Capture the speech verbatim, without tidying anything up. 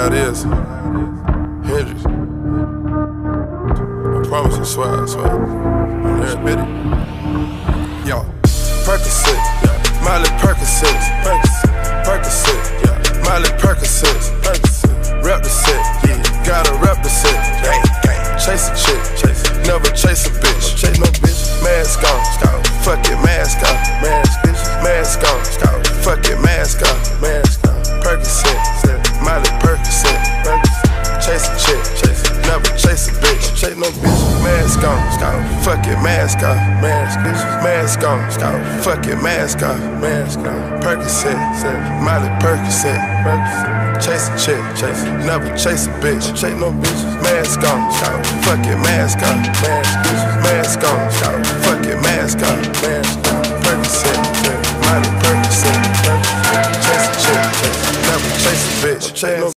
how it is. Hendrix. I promise you, swear, I swear. On every bitty. Yo, Percocet, yeah. Miley Percocet, Percocet, yeah. Miley Percocet, rep the set, yeah. Gotta rep the set, gang, gang. Chase a chick, chase, never chase a bitch, chase no bitch. Mask on, scout, fuck it, mask on, mask, bitch, mask on, scout, fuck it, mask on, mask on. Percocet, Miley Percocet, chase a chick, chase, never chase a bitch, chase no bitch. Mask on, scout, fuck it, mask on, mask, bitch, mask on, scout, fuck it, mask on, mask on. Percocet, Miley Percocet, chase a chick, chase, never chase a bitch, chase no bitch. Mask on, scout, fuck it, mask on, mask, bitch, mask on, scout, fuck it, mask on, mask on. Percocet, Miley Percocet, chase a chick, chase, never chase a bitch, chase no